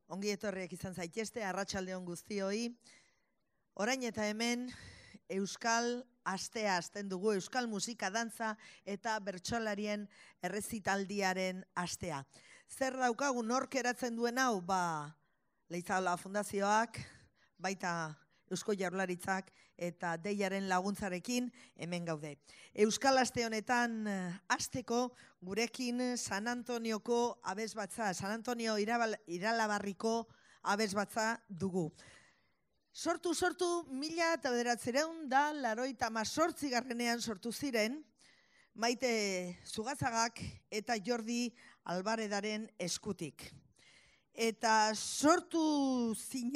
Ongi etorriak izan zaitezte, arratsalde on guztioi. Orain eta hemen Euskal Astea hasten dugu, Euskal Musika, Dantza eta Bertsolarien errezitaldiaren astea. Zer daukagu nork eratzen duen hau? Leizaola Fundazioak, baita Eusko Jaurlaritzak eta Deiaren laguntzarekin hemen gaude. Euskal Aste honetan hasteko gurekin San Antonioko abesbatza, San Antonio Iralabarriko abesbatza dugu. Sortu 1988 sortu ziren Maite Zugazagak eta Jordi Albaredaren eskutik. Eta sortu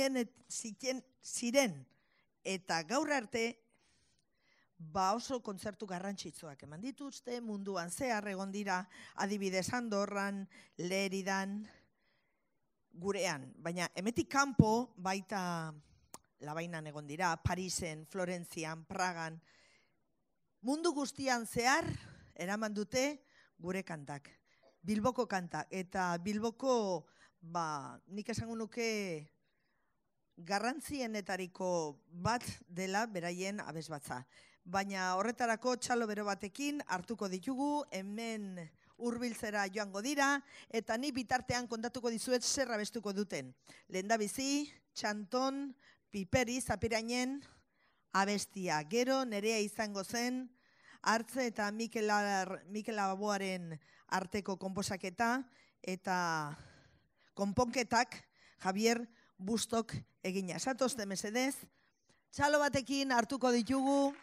ziren eta gaur arte oso kontzertu garrantzitsuak eman dituzte, munduan zehar egon dira, adibidez Andorran, Leridan, gurean. Baina hemetik kanpo baita Labainan egon dira, Parisen, Florentzian, Pragan, mundu guztian zehar eraman dute gure kantak. Bilboko kantak eta Bilboko nik esango nuke garrantzienetariko bat dela beraien abesbatza. Baina horretarako txalo bero batekin hartuko ditugu, hemen hurbiltzera joango dira, eta ni bitartean kontatuko dizuet zer abestuko duten. Lehendabizi, Txanton, Piperi, Zapirainen abestia. Gero Nerea izango zen, Artze eta Mikel Aboaren arteko konposaketa eta konponketak Javier Bustok egina. Zatozte mesedez, txalo batekin hartuko ditugu.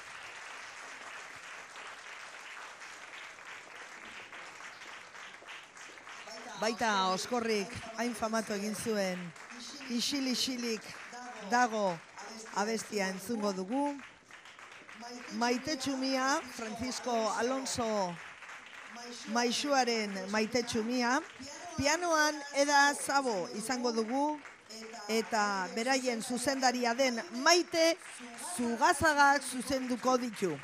Baita Oskorrik hain famatu egin zuen Isil-isilik dago abestia entzungo dugu. Maite Txumia, Francisco Alonso Maixuaren Maite Txumia. Pianoan Eda Zabo izango dugu eta beraien zuzendaria den Maite Zugazagak zuzenduko ditu.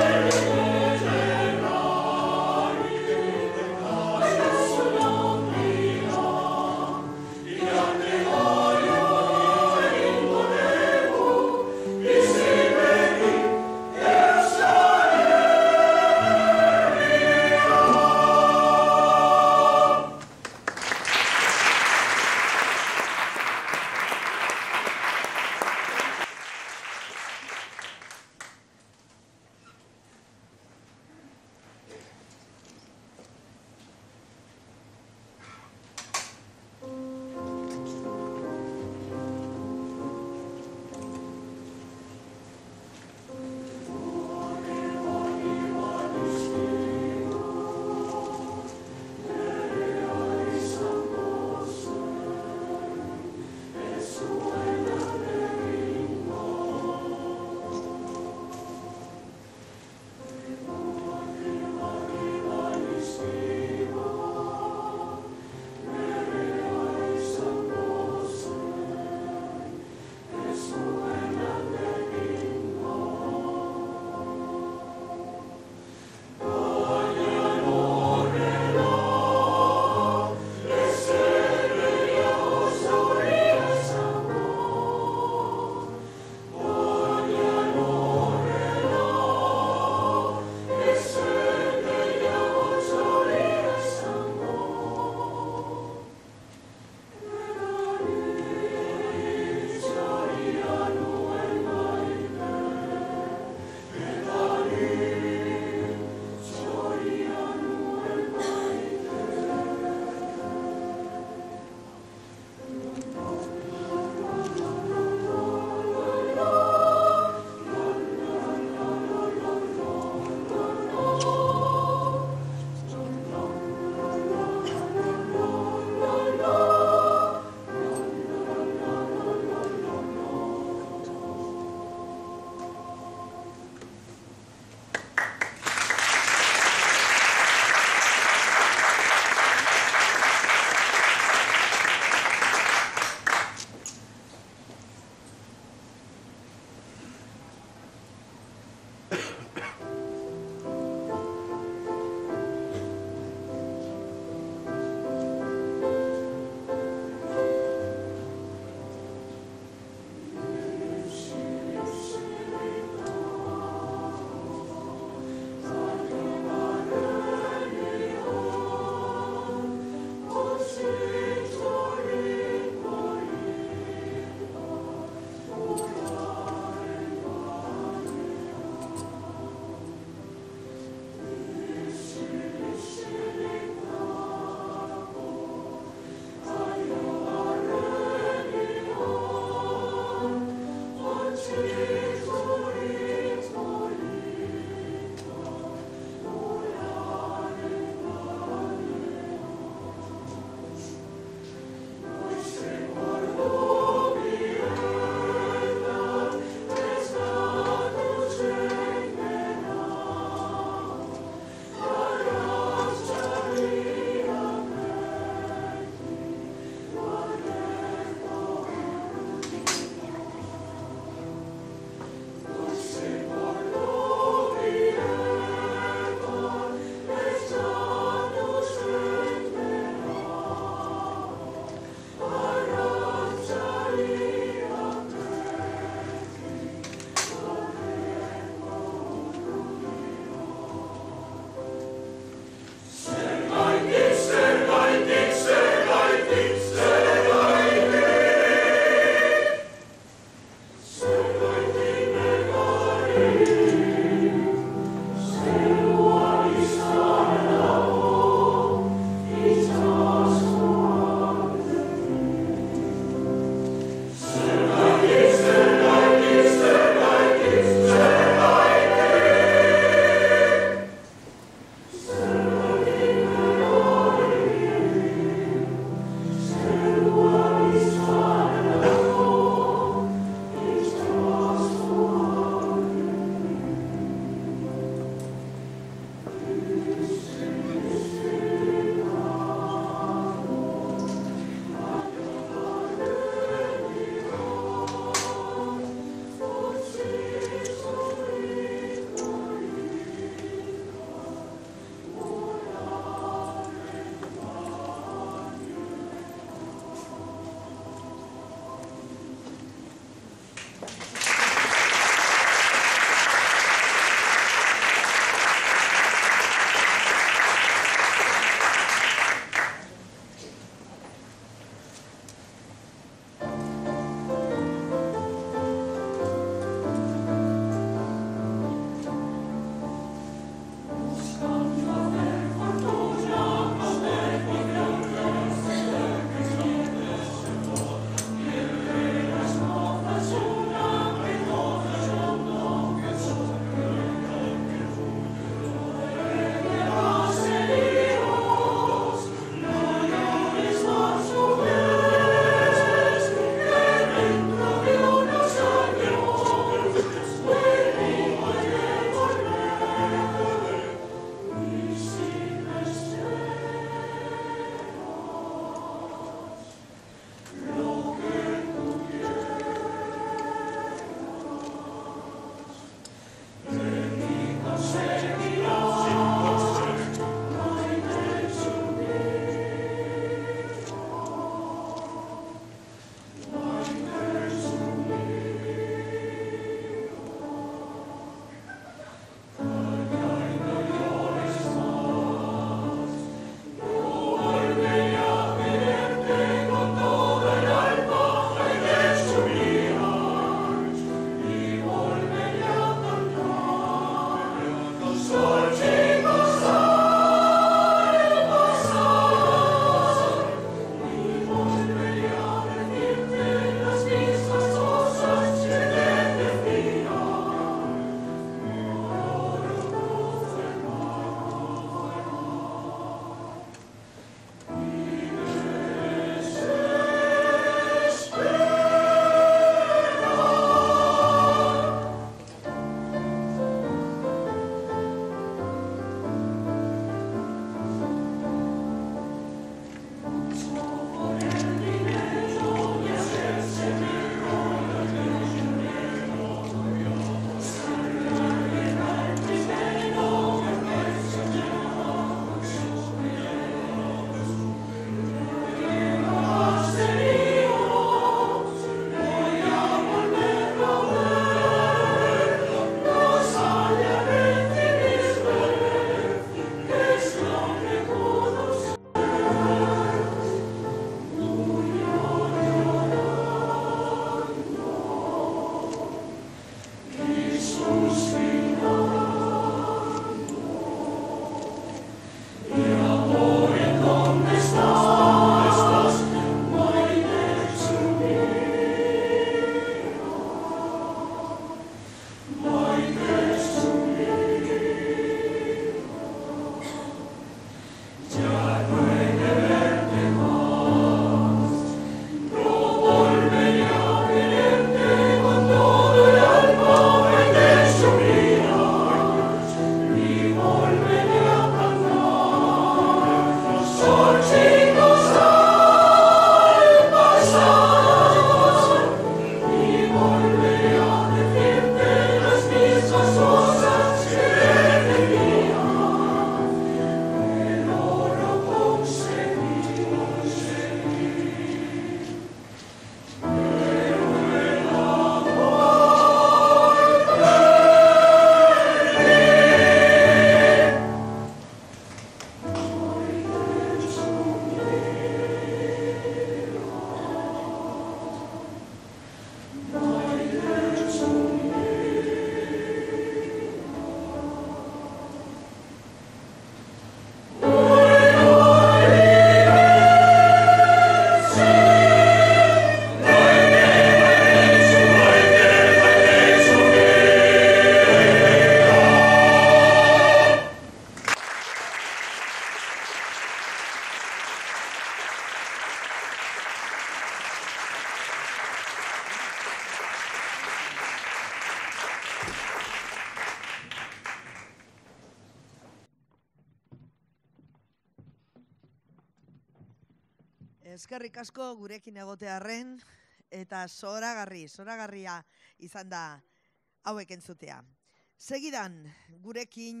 Eskerrik asko gurekin egotearren eta zoragarria izan da hauek entzutea. Segidan gurekin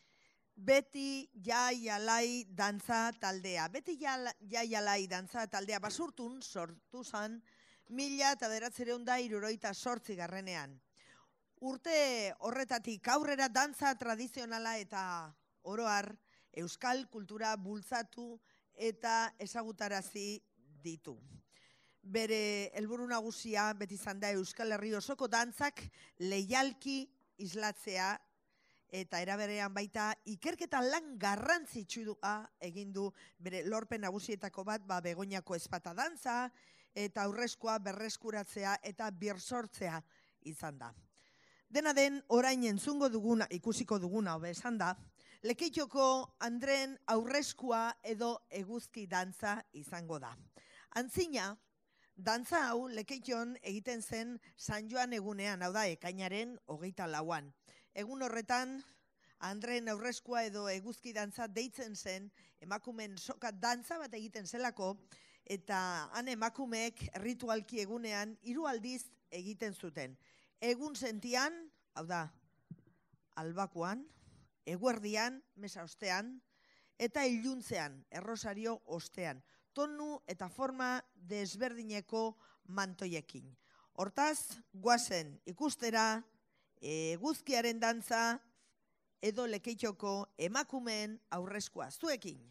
Beti Jai Alai dantza taldea. Beti Jai Alai dantza taldea basurtun sortu zan 1978 Urte horretatik aurrera dantza tradizionala eta oroar euskal kultura bultzatu eta ezagutarazi ditu. Bere helburu nagusia beti izan da Euskal Herri osoko dantzak leialki islatzea eta eraberean baita ikerketa lan garrantzitsua egin du bere lorpen nagusietako bat Begoñako ezpata dantza eta aurrezkoa berreskuratzea eta birsortzea izan da. Dena den orain entzungo duguna, ikusiko duguna hobe esan da, Lekeitioko Andren aurrezkoa edo eguzki dantza izango da. Antzina, dantza hau Lekeition egiten zen San Joan egunean, hau da, ekainaren 24an. Egun horretan, Andren aurrezkoa edo eguzki dantza deitzen zen, emakumeen soka dantza bat egiten zelako, eta han emakumeek ritualki egunean 3 aldiz egiten zuten. Egun sentian, hau da, albakoan, eguerdian, mesa ostean, eta iluntzean, errosario ostean, tonu eta forma desberdineko mantoiekin. Hortaz, guazen ikustera, eguzkiaren dantza, edo Lekeitioko emakumeen aurrezkoa zuekin.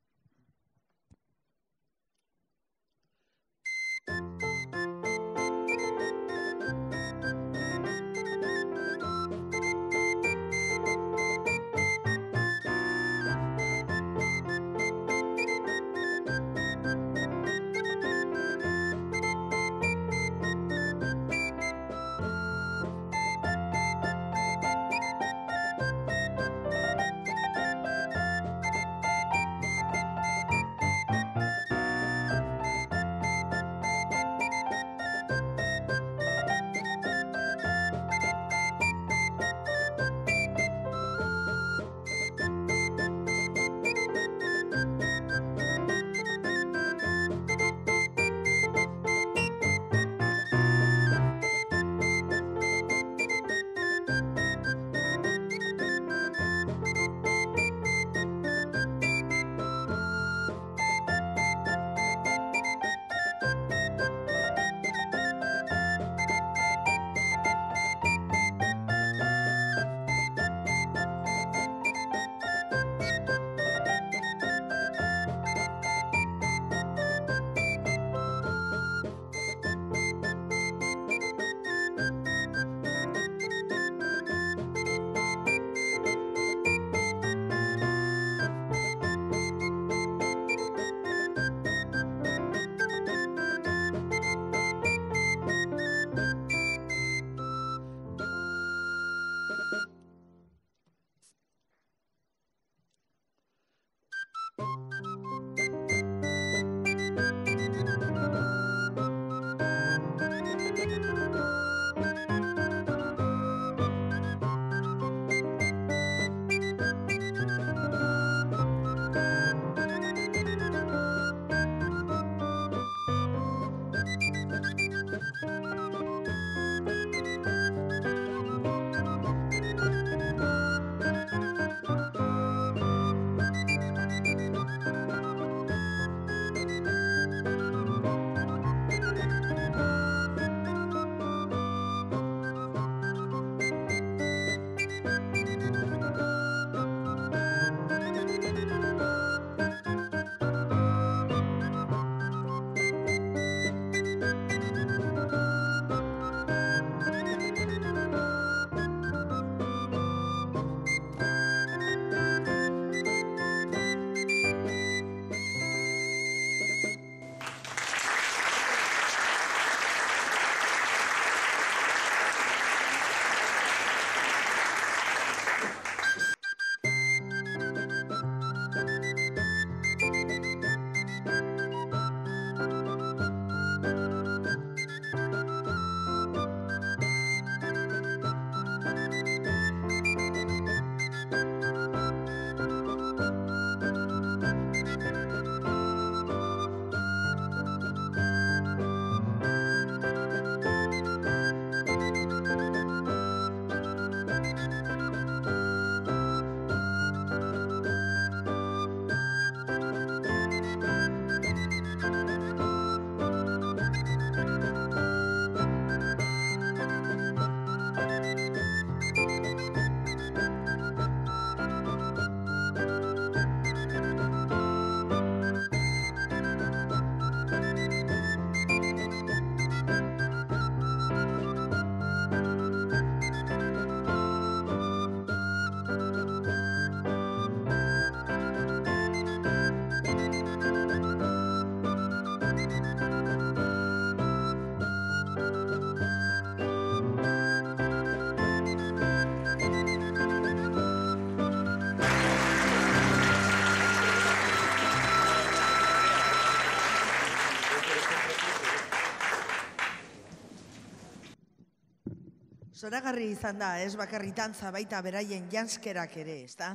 Zoragarri izan da, ez bakarritan baita beraien janskerak ere, ezta?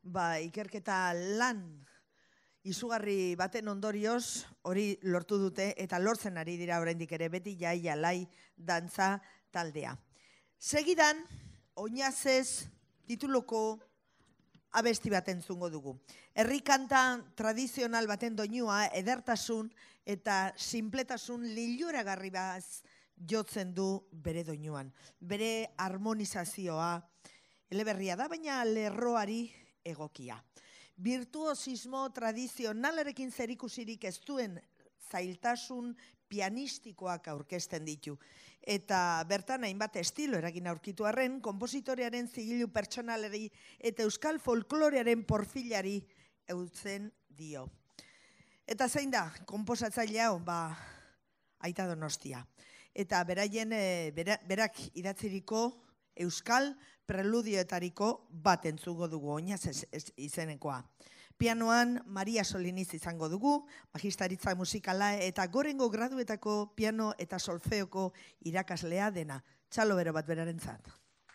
Ikerketa lan izugarri baten ondorioz hori lortu dute eta lortzen ari dira oraindik ere beti jai alai dantza taldea. Segidan, Oinazez tituloko abesti bat entzungo dugu. Herri kanta tradizional baten doinua edertasun eta sinpletasun liluragarri baz jotzen du bere doinuan. Bere harmonizazioa eleberria da, baina lerroari egokia. Virtuosismo tradizionalarekin zerikusirik ez duen zailtasun pianistikoak aurkezten ditu. Eta bertan hainbat estilo eragin aurkitu arren, konpositorearen zigilu pertsonalari eta euskal folklorearen porfilari eutzen dio. Eta zein da, konposatzaile hau, Aita Donostia. Eta berak idatziriko euskal preludioetariko bat entzugo dugu, oinaz izenekoa. Pianoan Maria Soliniz izango dugu, magistaritza musikala eta gorengo graduetako piano eta solfeoko irakaslea dena. Txalo bero bat berarentzat.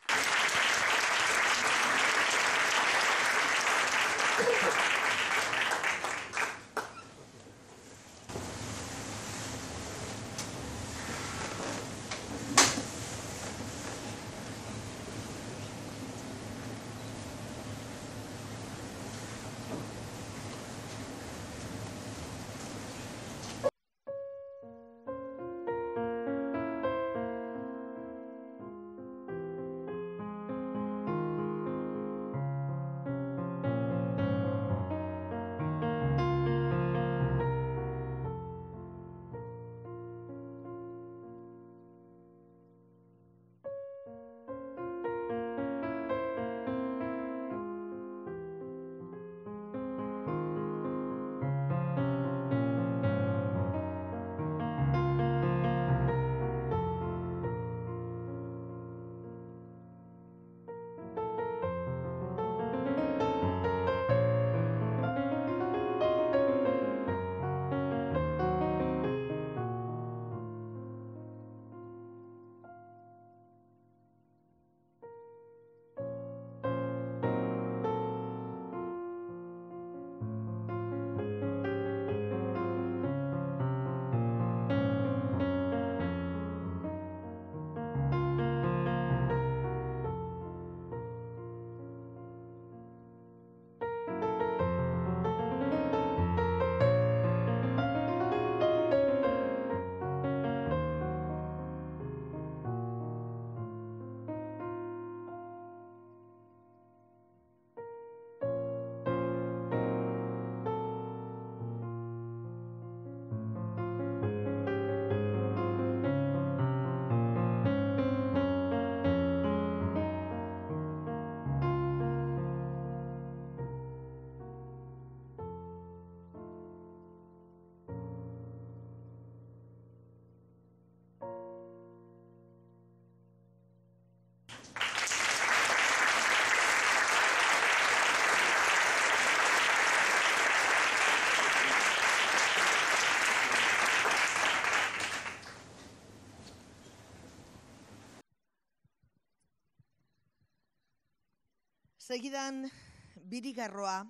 Segidan, Birigarroa,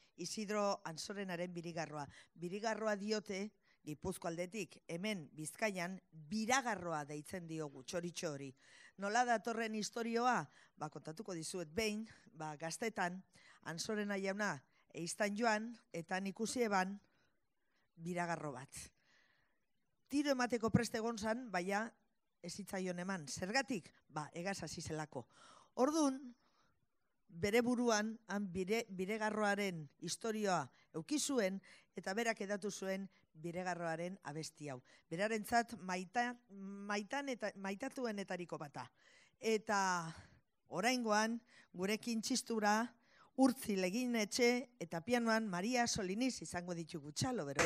Isidro Ansorenaren Birigarroa. Birigarroa diote, Gipuzko aldetik, hemen Bizkaian, Biragarroa deitzen diogu, txoritxo hori. Nola datorren historioa? Kontatuko dizuet behin, gaztetan, Ansorena jauna, eiztan joan, eta ikusi eban, Biragarro bat. Tiro emateko preste egon zan, baina ez zitzaion eman. Zergatik? Egaz hasi zelako. Orduan, bere buruan, Biregarroaren historioa eukizuen, eta berak edatu zuen Biregarroaren abesti hau. Berarentzat maitatuenetariko bata. Eta oraingoan, gurekin txistura, Urtzi Leginetxe eta pianoan Maria Soliniz izango ditugu. Txalo, bero.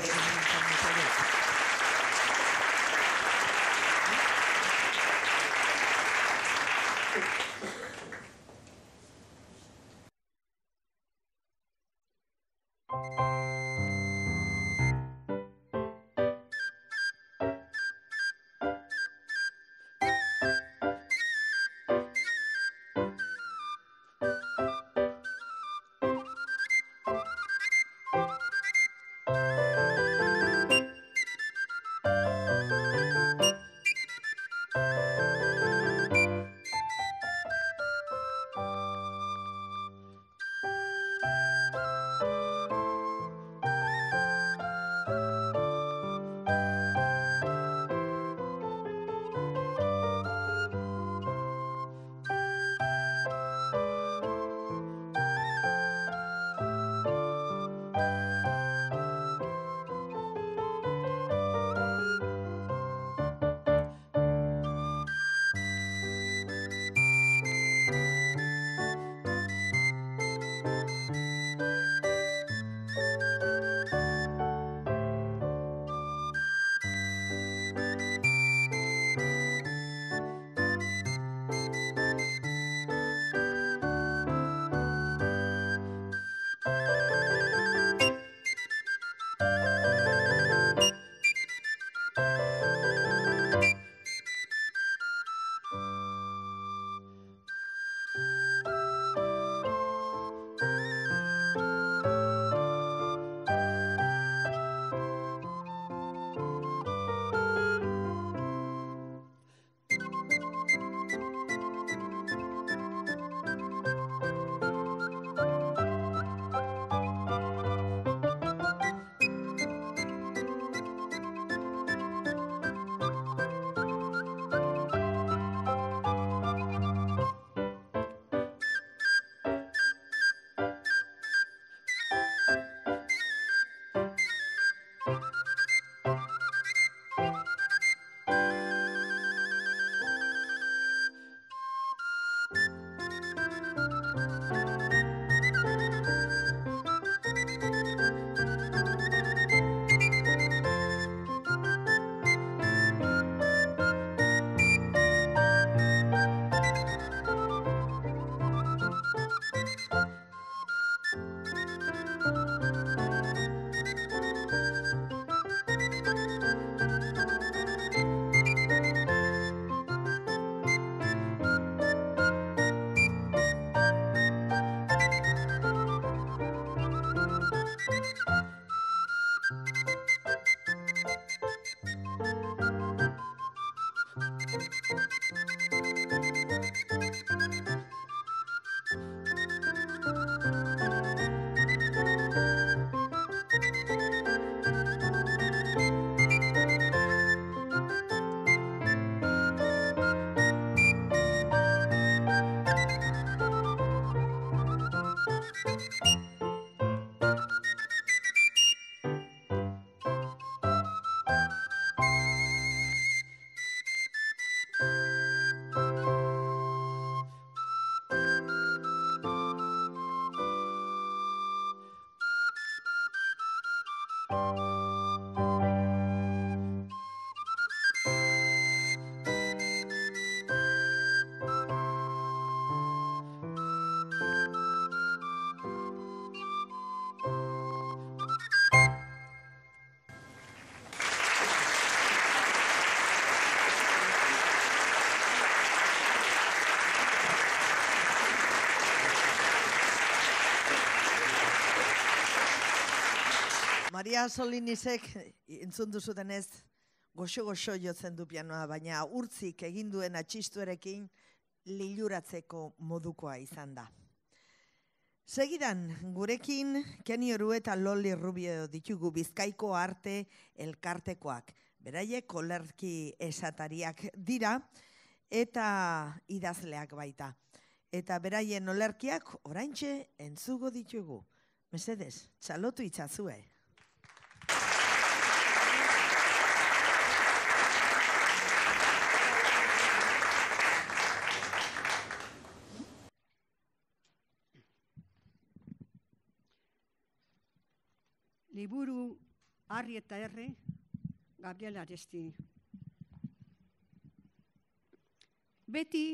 Maria Solinisek, entzun duzutenez, goxo-goxo jotzen du pianoa, baina urtzik egin duen atxistuerekin liluratzeko modukoa izan da. Segidan, gurekin Keni Oru eta Loli Rubio ditugu Bizkaiko arte elkartekoak. Beraiek olerki esatariak dira eta idazleak baita. Eta beraien olerkiak oraintxe entzugo ditugu. Mesedez, txalotu itzazue. Liburu Harri eta Erre, Gabriel Aresti. Beti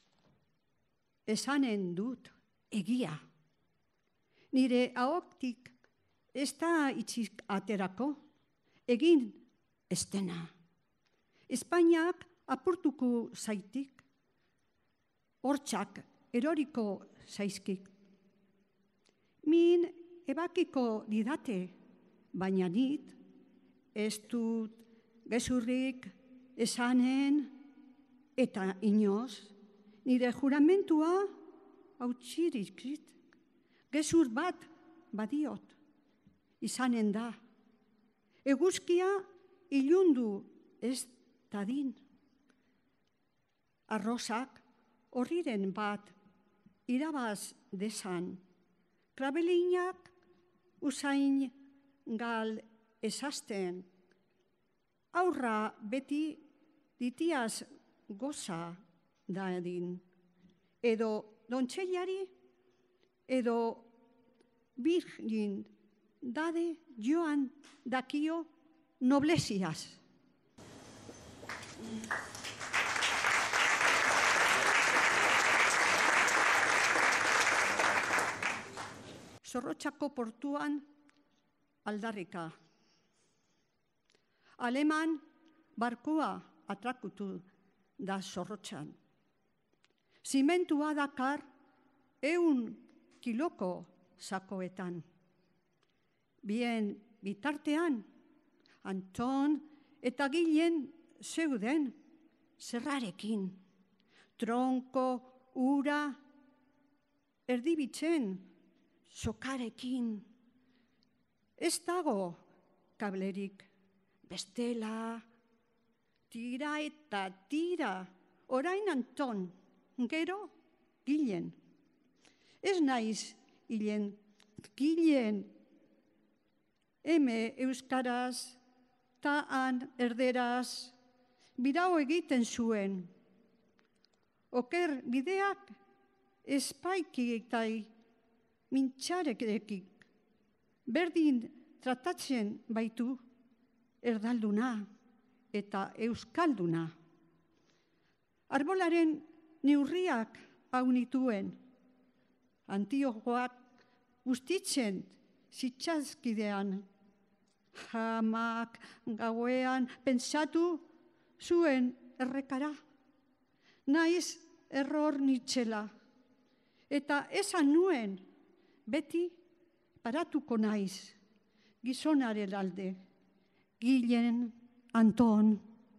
esanen dut egia. Nire ahoktik ez da itxik aterako, egin ez dena. Espainiak apurtuko zaitik, hortxak eroriko zaizkik. Min ebakiko didate, baina nit ez dut gezurrik esanen eta inoz, nire juramentua hautsirik. Gezur bat badiot, izanen da. Eguzkia ilundu ez dadin. Arrosak horriren bat irabaz desan. Krabelinak usain gal esasten. Aurra beti ditiaz goza dadin. Edo dontxellari, edo virgin dade joan dakio noblesiaz. Zorrotxako portuan aldarrika. Aleman barkua atrakutu da Zorrotxan. Zimentua dakar 100 kiloko sakoetan. Bien bitartean, Anton eta Gilen zeuden zerrarekin. Tronko, ura, erdibitzen, sokarekin. Ez dago kablerik, bestela, tira eta tira, orain Anton, gero Gilen. Ez naiz Gilen, eme euskaraz, ta han erderaz, birao egiten zuen. Oker bideak espaikitai mintxarekekik. Berdin tratatzen baitu erdalduna eta euskalduna. Arbolaren neurriak hau nituen, Antiojoak bustitzen zitzaizkidean. Jamak gauean pentsatu zuen errekara. Naiz error nitzela. Eta esan nuen, beti paratuko naiz, gizonaren alde, Gilen, Anton.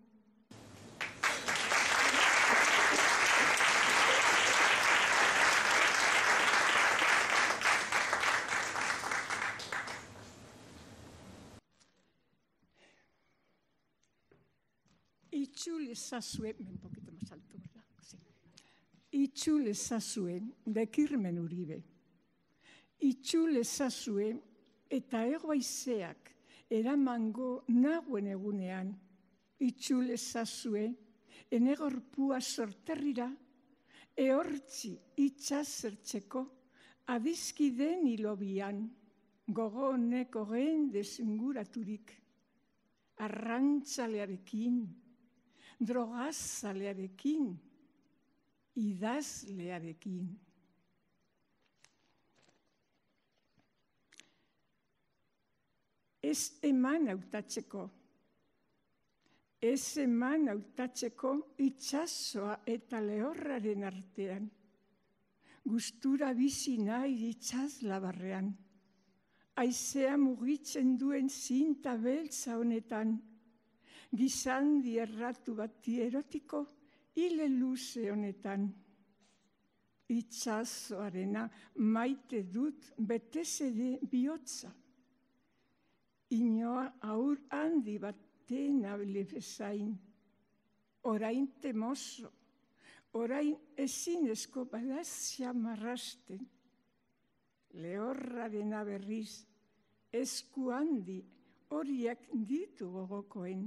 Itzul ezazuen, un poquito más alto, ¿verdad? Sí. Itzul ezazuen, Bekirmen Uribe. Itzul ezazuen eta egoaizeak eramango naguen egunean. Itzul ezazuen, enegorpua sorterrira, ehortzi itxaz zertzeko, adizkiden hilobian, gogo honeko gen desinguraturik, arrantzalearekin, drogazalearekin, idazlearekin. Ez eman hautatzeko itsasoa eta lehorraren artean, gustura bizi nahi itsas labarrean, Aizea mugitzen duen zinta beltza honetan, gizandi erratu bati erotiko, hile luze honetan. Itsasoarena maite dut betez ere bihotza. Inoa aur handi baten abile bezain. Orain temoso, orain ezinezko badazia marrasten. Lehorrarena berriz, esku handi horiak ditu gogokoen.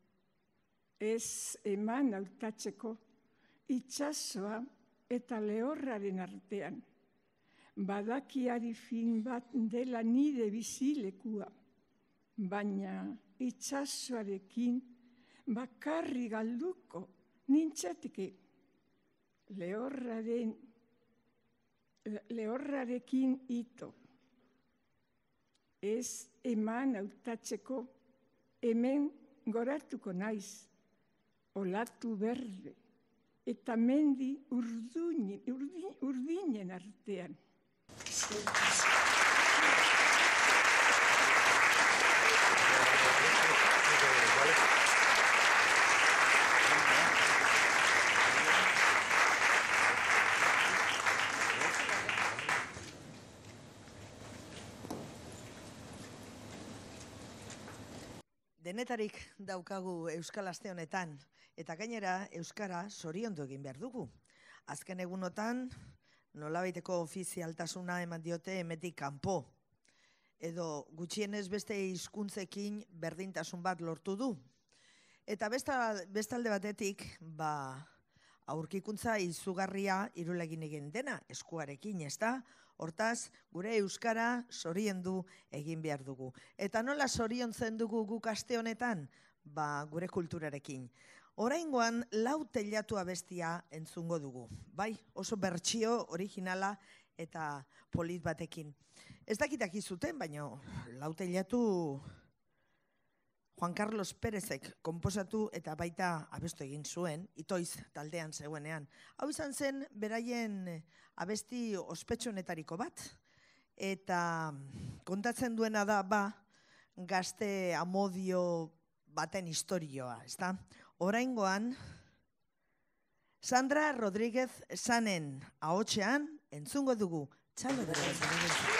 Ez eman hautatzeko itsasoa eta lehorraren artean. Badakiari fin bat dela nire bizilekua, baina itsasoarekin bakarri galduko nintzateke. Lehorrarekin ito. Ez eman hautatzeko hemen goratuko naiz, olatu berde, eta mendi urdinen artean. Denetarik daukagu Euskal Aste honetan, eta gainera Euskara zoriondu egin behar dugu. Azken egunotan, nolabaiteko ofizialtasuna eman diote hemetik kanpo, edo gutxienez beste hizkuntzekin berdintasun bat lortu du. Eta bestalde batetik, aurkikuntza izugarria Irulegin egin dena, eskuarekin, ezta? Hortaz, gure Euskara zoriondu egin behar dugu. Eta nola zoriontzen dugu guk aste honetan? Gure kulturarekin. Oraingoan, lau teilatu abestia entzungo dugu. Bai, oso bertsio originala eta polit batekin. Ez dakitak izuten, baina lau teilatu Juan Carlos Pérezek konposatu eta baita abestu egin zuen, Itoiz taldean zegoenean. Hau izan zen beraien abesti ospetsuenetariko bat, eta kontatzen duena da gazte amodio baten historioa, ezta? Oraingoan, Sandra Rodríguez Sanen ahotsean entzungo dugu txalo dara.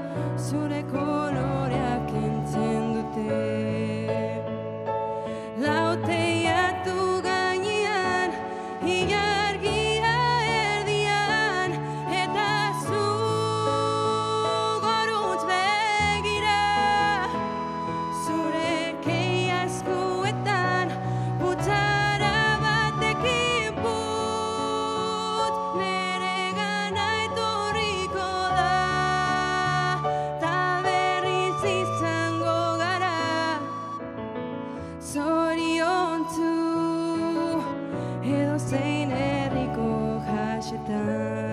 La Zoriontu edo zein herriko jasetan.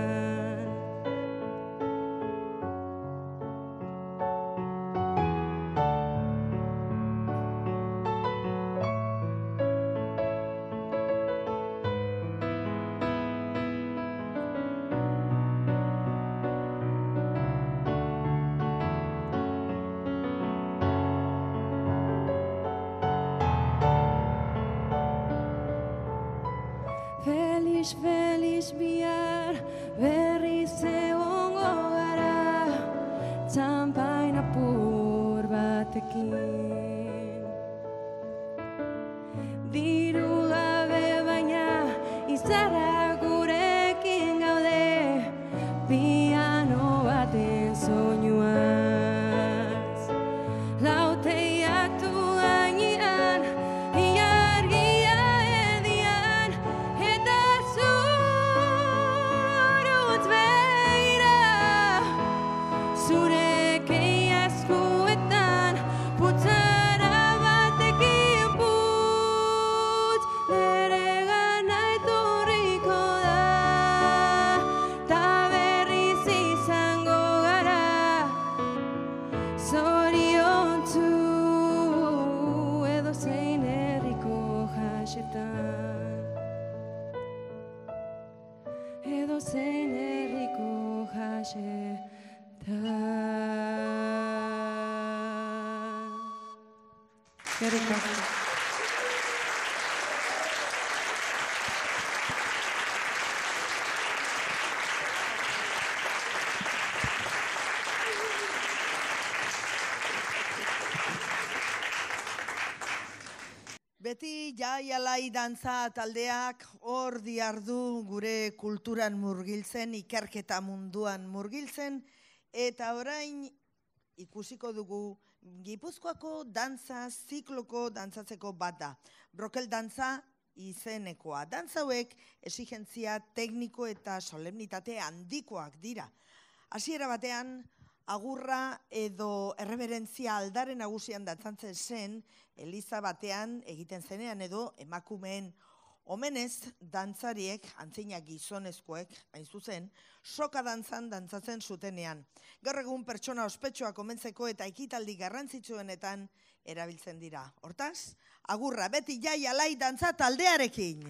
Feliz, feliz bihar berriz egongo gara, txampain apur batekin. Diru gabe baina izarra gurekin gaude, piano baten soinuaz. Lauteiatu gainean, ilargia edian, eta zurutz beira, zure keia eskuetan, putzara batekin putz, nere gana etorriko da, ta berriz izango gara, zoriontsu edo zein herriko jasetan. Edo zein herriko jasetan. Eskerrik asko. Beti jai alai dantza taldeak hor diardu gure kulturan murgiltzen, ikerketa munduan murgiltzen, eta orain ikusiko dugu Gipuzkoako dantza zikloko dantzatzeko bat da. Brokel dantza izenekoa. Dantza hauek exigentzia tekniko eta solemnitate handikoak dira. Hasiera batean, agurra edo erreberentzia aldaren nagusian dantzatzen zen, eliza batean egiten zenean edo emakumeen omenez dantzariek, antzinak gizonezkoek, hain zuzen, soka dantzan dantzatzen zutenean. Gaur egun pertsona ospetsuak omentzeko eta ekitaldi garrantzitsuenetan erabiltzen dira. Hortaz, agurra beti jai alai dantza taldearekin.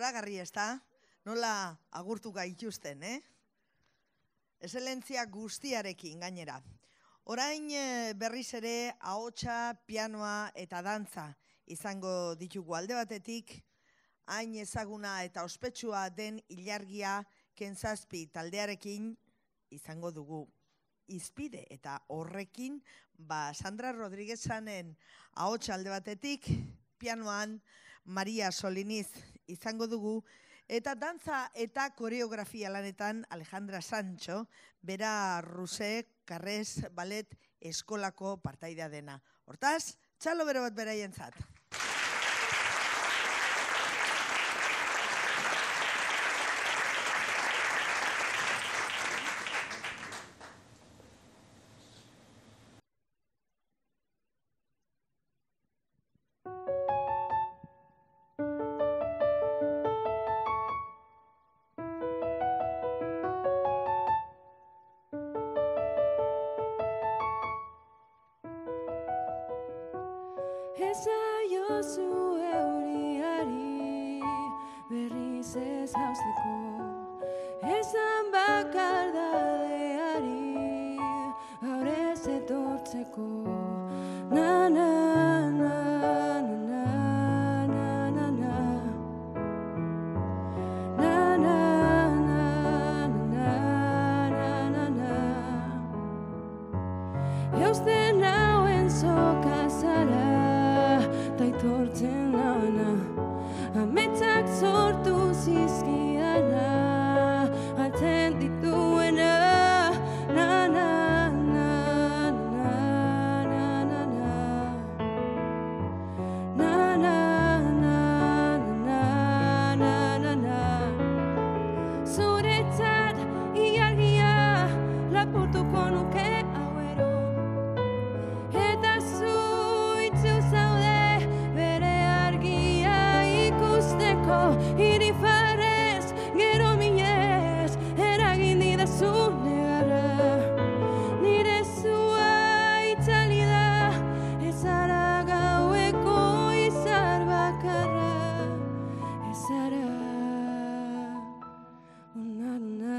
zoragarri ez da, nola agurtu gaituzten, Eszelentzia guztiarekin gainera. Orain berriz ere ahotsa, pianoa eta dantza izango ditugu alde batetik, hain ezaguna eta ospetsua den ilargia Kentzazpi taldearekin izango dugu izpide eta horrekin Sandra Rodriguezanen ahotsa alde batetik, pianoan Maria Soliniz izango dugu, eta dantza eta koreografia lanetan Alejandra Sancho, bera Ruse Carrez Ballet Eskolako partaidea dena. Hortaz, txalo bero bat beraientzat. Ezaiozu euriari berriz ez hausteko, ezan bakardadeari aurrez etortzeko. Na na na na na na na na na na na na na na eusten nauen soka zara taitortzen nana, ametsak sortu zizkiana, altzen dituena. Na na na na na na na na na na na na na na zuretzat ilargia lapurtuko nuke hauero, eta zu itzu zaude bere argia ikusteko. Irifarrez gero minez eragin didazu negarra, nire zua itzali da ez zara gaueko izar bakarra, ez zara unaruna.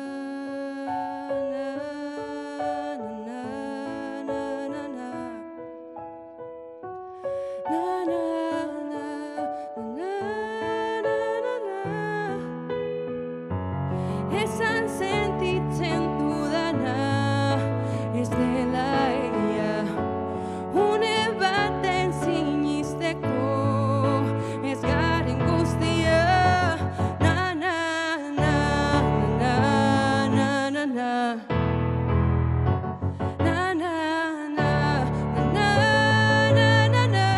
Esan sentitzen dudana ez dela egia, une baten sinisteko ez garen guztia. Na na na na na na na na na na na na na na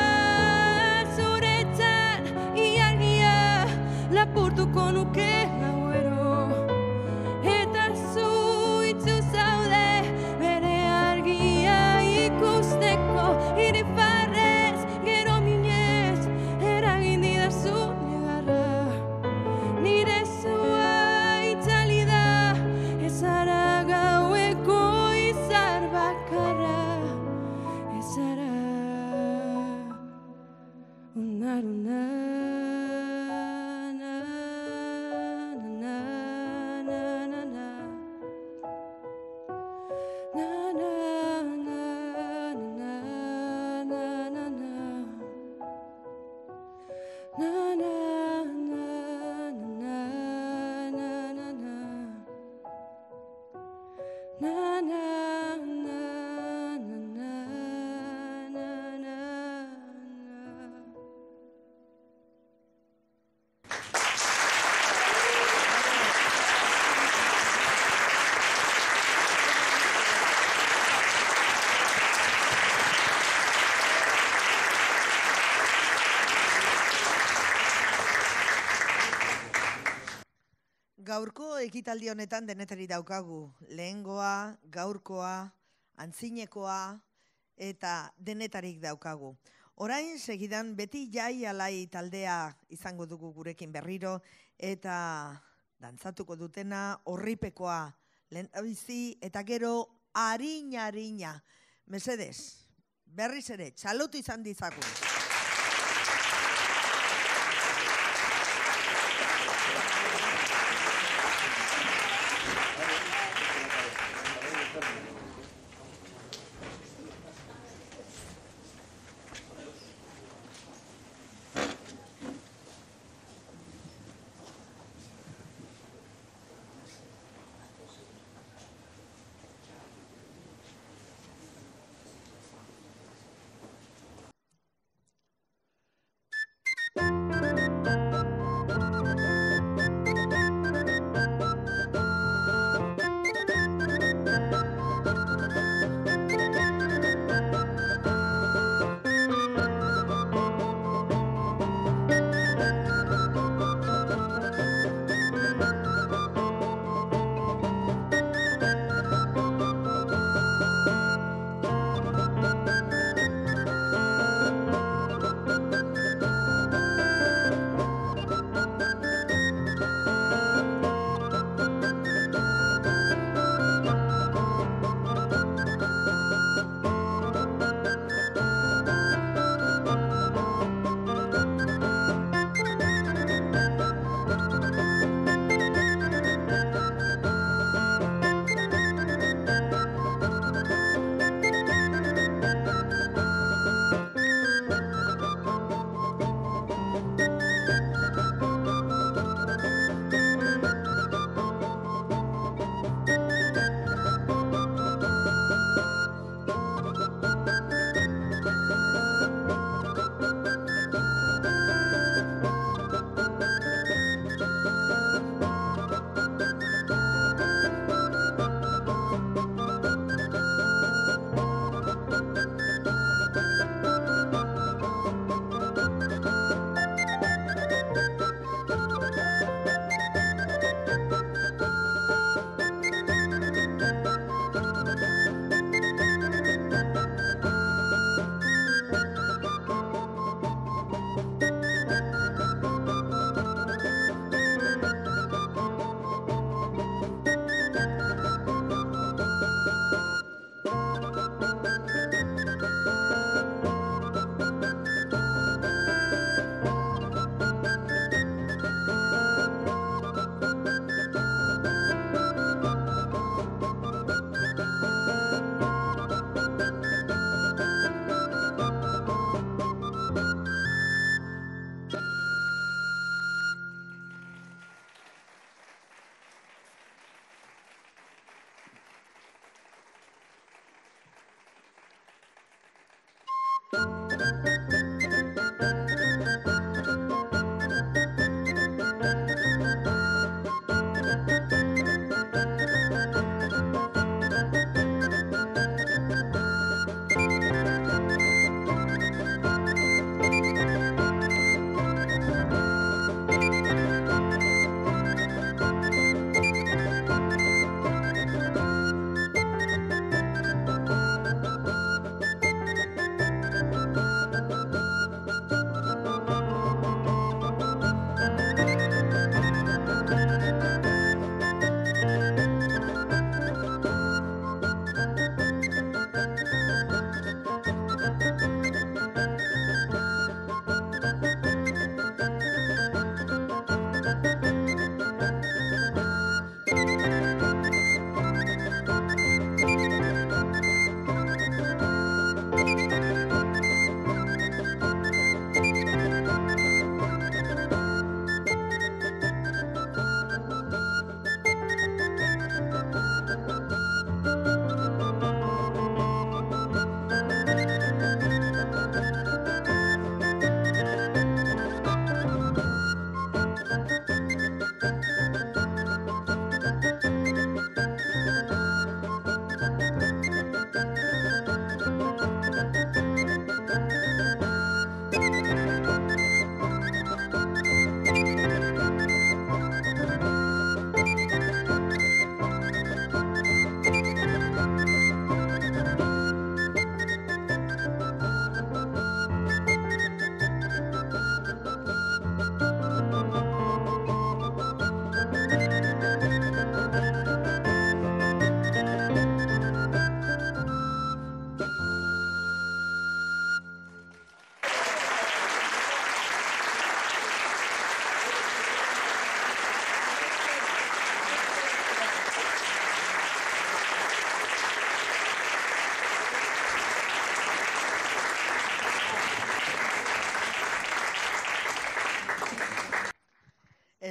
zuretzat ilargia lapurtuko nuke gauero, eta zu itzu zaude bere argia ikusteko. Irifarrez gero minez eragin didazu negarra, nire zua itzali da ez zara gaueko izar bakarra, ez zara unaruna. Gaurko ekitaldi honetan denetari daukagu. Lehengoa, gaurkoa, antzinekoa eta denetarik daukagu. Orain segidan beti jai alai taldea izango dugu gurekin berriro eta dantzatuko dutena orripekoa, lehendabizi eta gero harina. Mesedez, berriz ere, txalotu izan dizagun.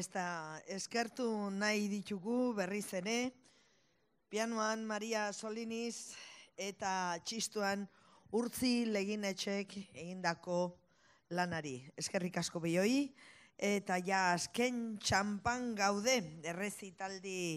Eta eskertu nahi ditugu berriz ere, pianoan Maria Soliniz eta txistuan Urtzi Leginetxek egindako lanari. Eskerrik asko bioi, eta ja azken txampan gaude errezitaldi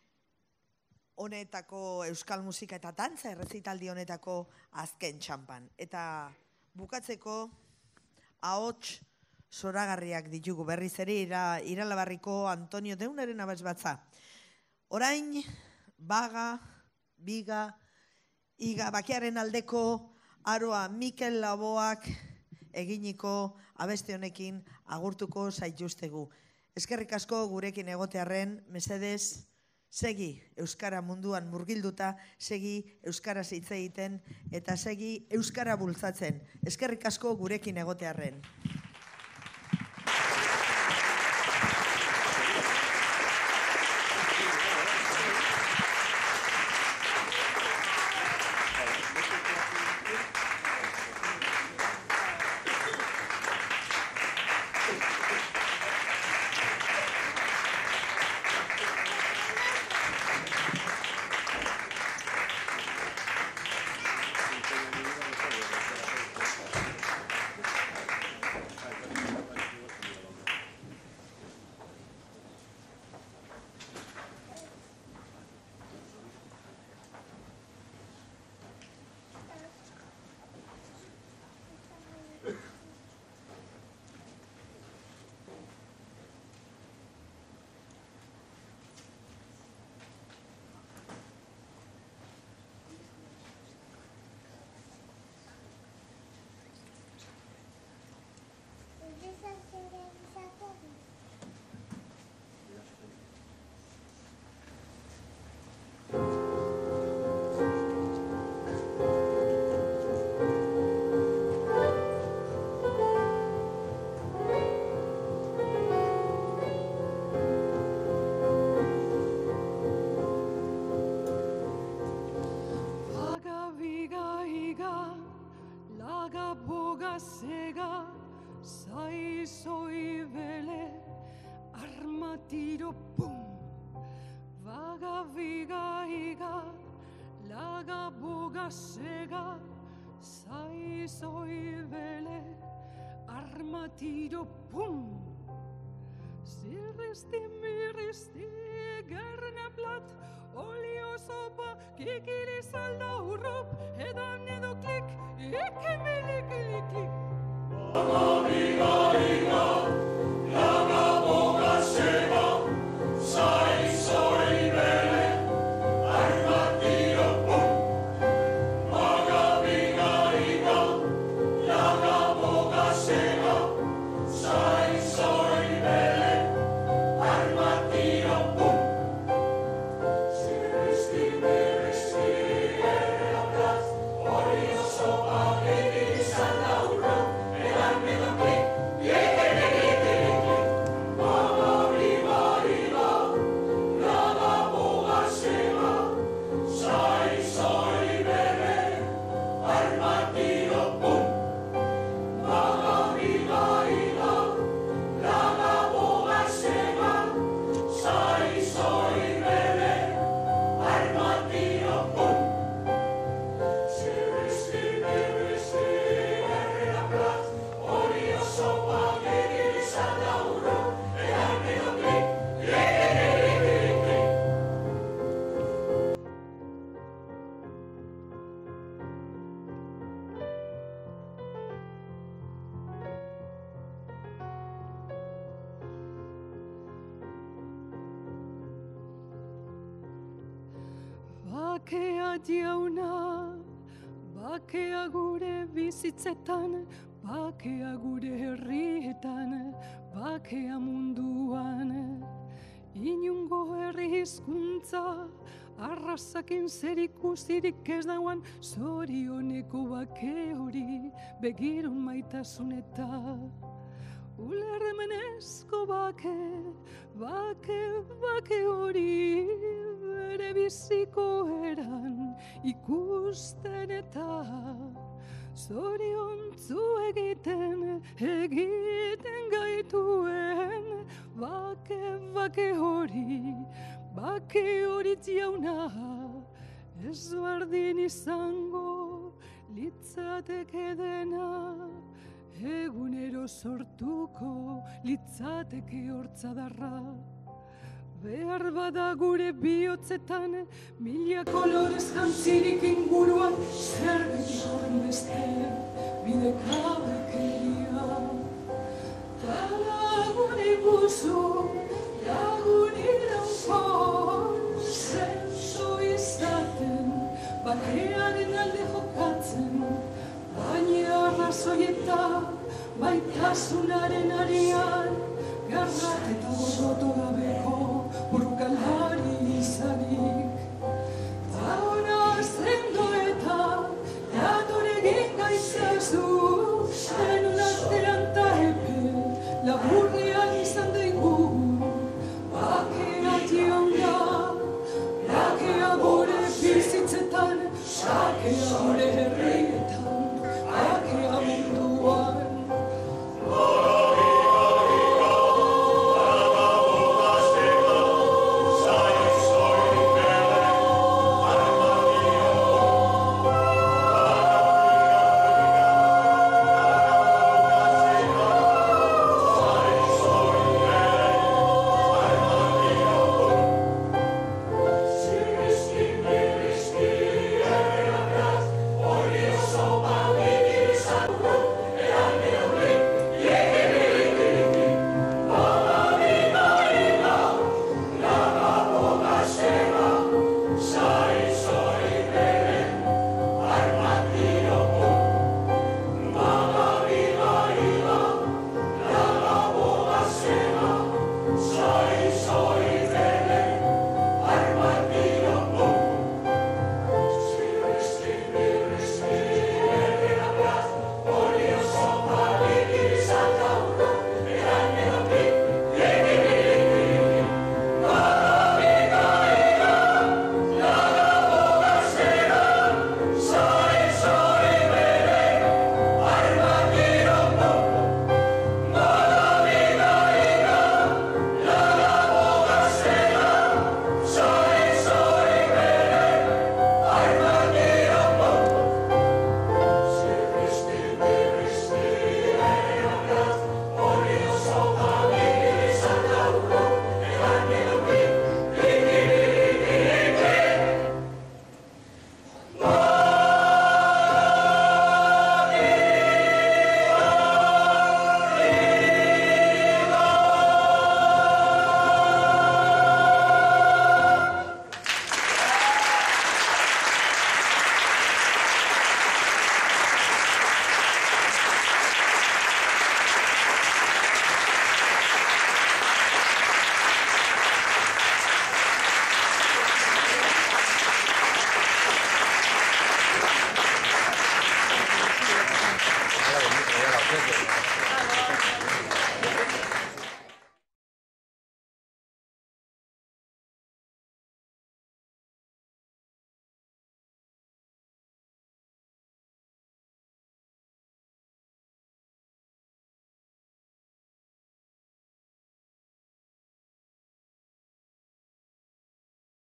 honetako euskal musika eta dantza errezitaldi honetako azken txampan. Eta bukatzeko ahots zoragarriak ditugu berriz ere Iralabarriko Antonio Deunaren abez batza. Orain, baga, biga, iga, bakearen aldeko aroa Mikel Laboak eginiko abeste honekin agurtuko zaituztegu. Eskerrik asko gurekin egotearren, mesedez, segi euskara munduan murgilduta, segi euskara hitz egiten eta segi euskara bultzatzen. Eskerrik asko gurekin egotearren. Sega, sai soy vele, arma tiro pum, vaga viga iga, laga boga sega, sai soy vele, arma tiro pum. Silvesti miristi, gerne plat, olio sopa, kikiri salda urrop, edan edo klik, ikemili klik klik. Laga viga iga, laga boga sega, sai soy vele, arma tiro pum. Laga viga iga, laga boga sega, sai soy vele, arma tiro pum. Siristi miristi, erra plat, olio sopa, kikiri salda urrop, edan edo klik, ikemili klik klik. Laga viga iga, laga boga sega, sai soy vele, arma tiro pum. Laga viga iga, laga boga sega, sai soy vele, arma tiro pum. Siristi miristi, erra plat, olio sopa, kikiri salda urrop, edan edo klik, ikemili klik klik. Bakea jauna, bakea gure bizitzetan, bakea gure herrietan, bakea munduan. Inungo herri hizkuntza, arrazakin zerikusirik ez dauan, zorioneko bake hori, begirun maitasun eta ulermenezko bake hori, bere biziko eran ikusten eta zoriontzu egiten gaituen bake hori jauna, ez bardin izango litzateke dena, egunero sortuko litzateke hortzadarra. Behar bada gure bihotzetan, mila kolorez jantzirik inguruan, zergatik horrenbeste bidekabekeria. Ta lagun iguzu, lagun iraunpon, zenso izaten, bakearen alde jokatzen, baina arrazoieta, baitasunaren arian, garrat eta gorroto gabeko burrukalari izanik. Ta ona zendo eta datore gengaizazu, denun artean ta epe, laburrean izan daigu. Bakea dionda, bakea gure bizitzetan, bakea gure